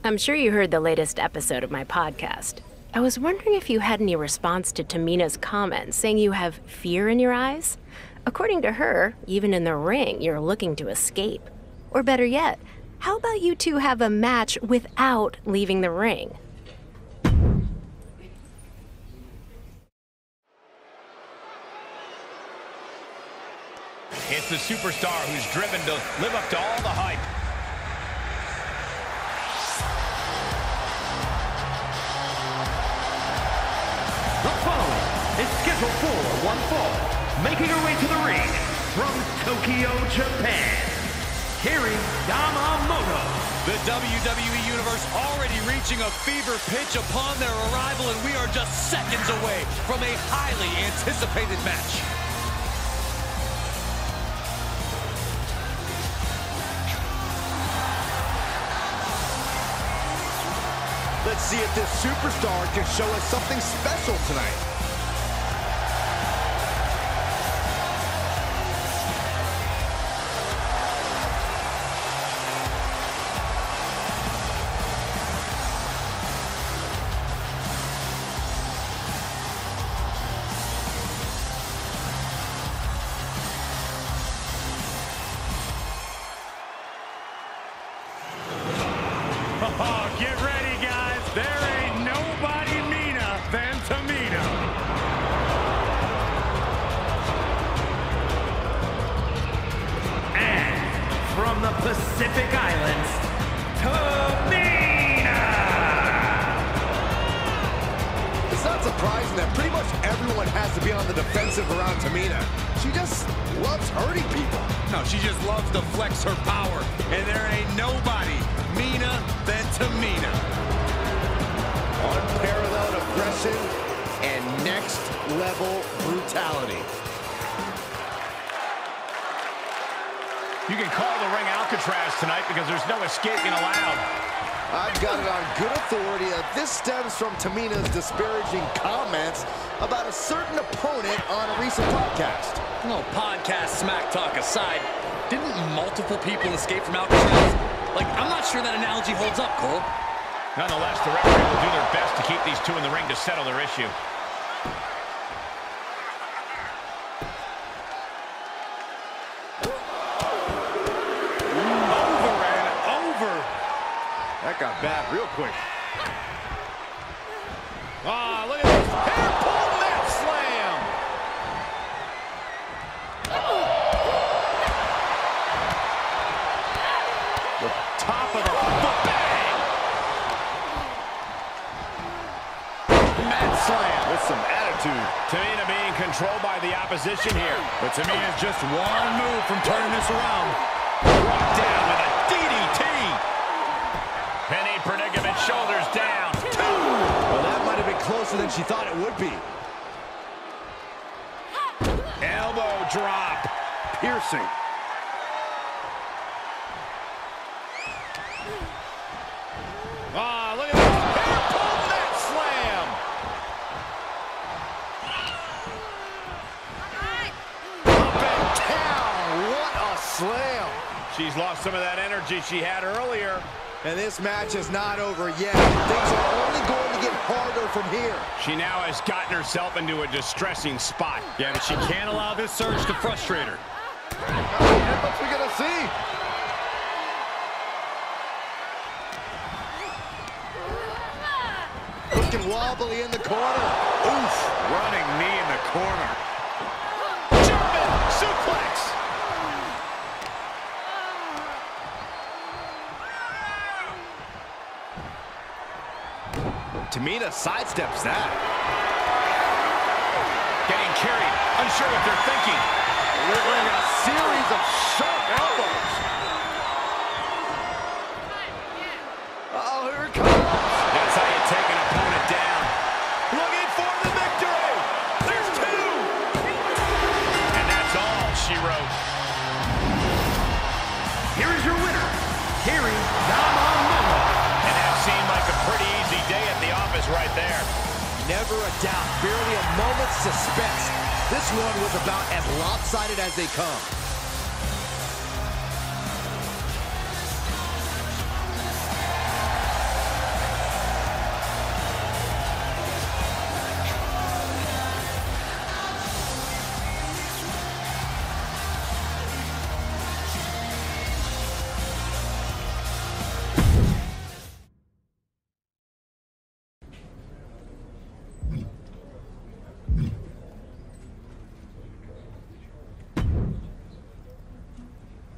I'm sure you heard the latest episode of my podcast. I was wondering if you had any response to Tamina's comments saying you have fear in your eyes? According to her, even in the ring, you're looking to escape. Or better yet, how about you two have a match without leaving the ring? It's the superstar who's driven to live up to all the hype. The following is scheduled for one fall, making her way to the ring from Tokyo, Japan, Kari. The WWE Universe already reaching a fever pitch upon their arrival, and we are just seconds away from a highly anticipated match. Let's see if this superstar can show us something special tonight. Oh, get ready, guys. There ain't nobody meaner than Tamina. And from the Pacific Islands, Tamina! It's not surprising that pretty much everyone has to be on the defensive around Tamina. She just loves hurting people. No, she just loves to flex her power, and there ain't nobody meaner than Tamina. Unparalleled aggression and next-level brutality. You can call the ring Alcatraz tonight because there's no escaping allowed. I've got it on good authority that this stems from Tamina's disparaging comments about a certain opponent on a recent podcast. No, podcast smack talk aside, didn't multiple people escape from Alcatraz? Like, I'm not sure that analogy holds up, Cole. Nonetheless, the referee will do their best to keep these two in the ring to settle their issue. Over and over. That got bad real quick. Ah, look at this. Hair pull mat slam. The top of the foot. Bang. Mat slam with some attitude. Tamina being controlled by the opposition here. But Tamina's just one move from turning this around. Brought down with a DDT. Penny predicament, shoulders down. Well, that might have been closer than she thought it would be. Elbow drop. Piercing. Ah, look at this. Hair pull mat slam. Up and down. What a slam. She's lost some of that energy she had earlier. And this match is not over yet. Things are only going to get harder from here. She now has gotten herself into a distressing spot. Yeah, but she can't allow this surge to frustrate her. What's we gonna see? Looking wobbly in the corner. Oof, running knee in the corner. German suplex. Tamina sidesteps that. Getting carried, unsure what they're thinking. Delivering a series of sharp elbows. Uh-oh, here it comes. That's how you take an opponent down. Looking for the victory. There's two. And that's all she wrote. Here is your winner, Kari. And that seemed like a pretty easy day at the office right there. Never a doubt, barely a moment's suspense. This one was about as lopsided as they come.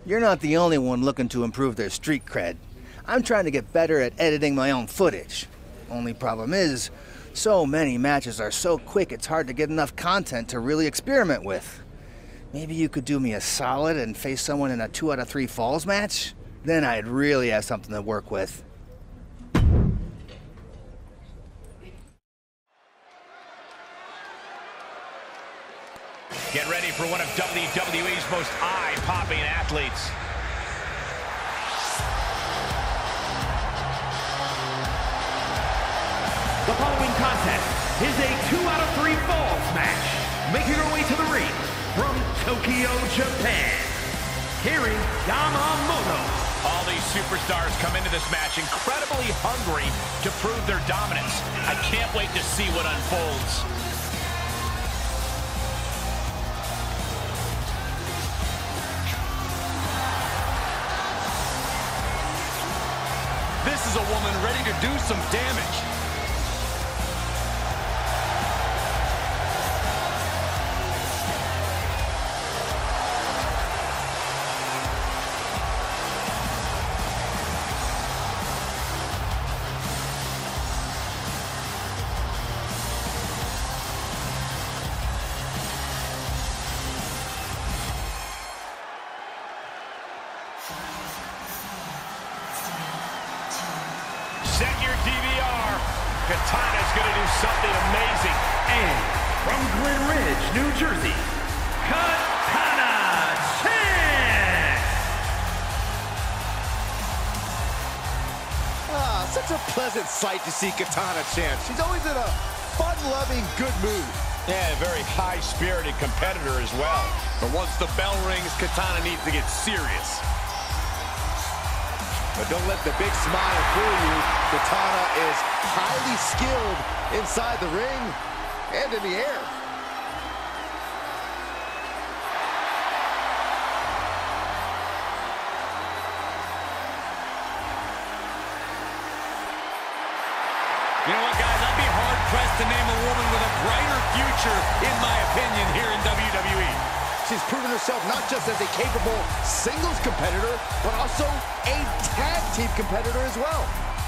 You're not the only one looking to improve their street cred. I'm trying to get better at editing my own footage. Only problem is, so many matches are so quick it's hard to get enough content to really experiment with. Maybe you could do me a solid and face someone in a 2 out of 3 falls match? Then I'd really have something to work with. Get ready for one of WWE's most eye-popping athletes. The following contest is a 2 out of 3 falls match. Making her way to the ring from Tokyo, Japan, Kari. All these superstars come into this match incredibly hungry to prove their dominance. I can't wait to see what unfolds. This is a woman ready to do some damage. Set your DVR. Katana's going to do something amazing. And from Glen Ridge, New Jersey, Katana Chance! Such a pleasant sight to see Katana Chance. She's always in a fun-loving, good mood. Yeah, a very high-spirited competitor as well. But once the bell rings, Katana needs to get serious. But don't let the big smile fool you. Katana is highly skilled inside the ring and in the air. You know what, guys? I'd be hard-pressed to name a woman with a brighter future, in my opinion, here in WWE. She's proven herself not just as a capable singles competitor, but also a tag team competitor as well.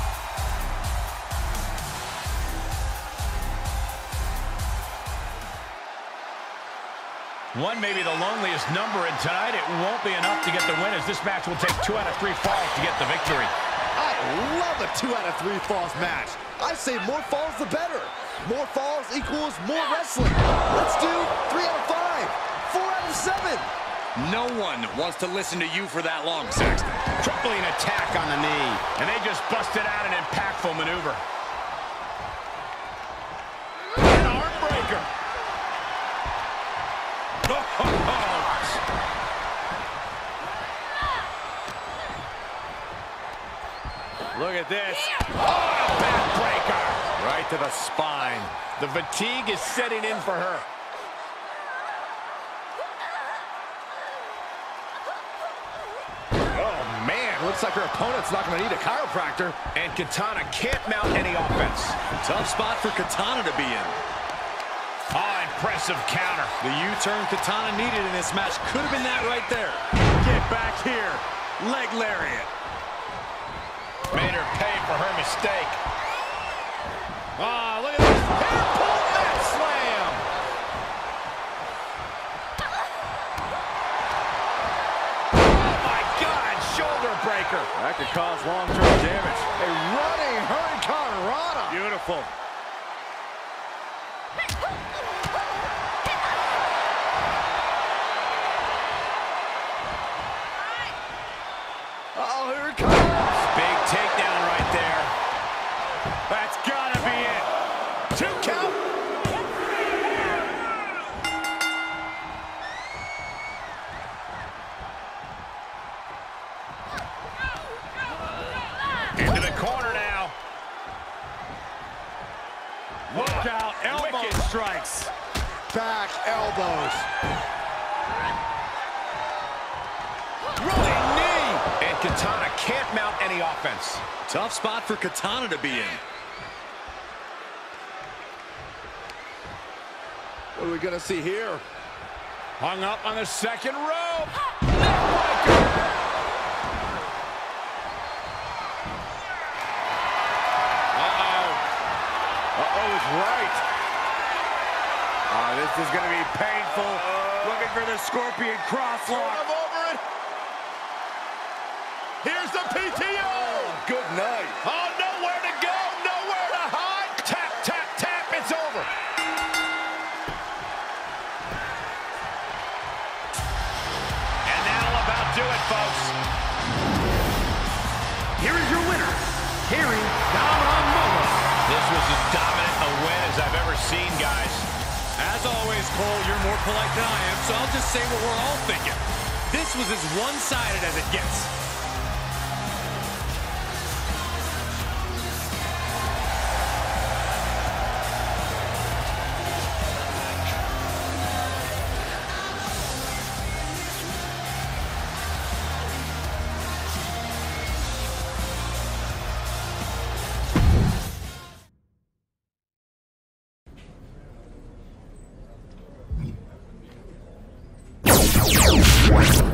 One may be the loneliest number, and tonight it won't be enough to get the win, as this match will take 2 out of 3 falls to get the victory. I love a 2 out of 3 falls match. I say more falls the better. More falls equals more wrestling. Let's do 3 out of 5, 4 out of 7. No one wants to listen to you for that long, Saxton. Crippling attack on the knee, and they just busted out an impactful maneuver. An arm breaker. Look at this. Oh, a backbreaker. Right to the spine. The fatigue is setting in for her. Oh, man. Looks like her opponent's not going to need a chiropractor. And Katana can't mount any offense. Tough spot for Katana to be in. Oh, impressive counter. The U-turn Katana needed in this match could have been that right there. Get back here. Leg lariat. Made her pay for her mistake. Oh, look at this. Hair pull mat slam. Oh, my God. Shoulder breaker. That could cause long-term damage. A running Hurricane Rana. Beautiful. Oh, here it comes. Big takedown right there. That's gotta be it. 2 count. Into the corner now. Look out, elbow strikes. Back elbows. Running knee. And Katana can't mount any offense. Tough spot for Katana to be in. What are we gonna see here? Hung up on the second rope. Neckbreaker. Right. This is going to be painful. Looking for the Scorpion crosslock. I'm over it. Here's the PTO. Good night. Oh, nowhere to go, nowhere to hide. Tap, tap, tap. It's over. And that'll about do it, folks. Here is your winner, Kari. This was as dominant a win as I've ever seen, guys. As always, Cole, you're more polite than I am, so I'll just say what we're all thinking. This was as one-sided as it gets. Moments.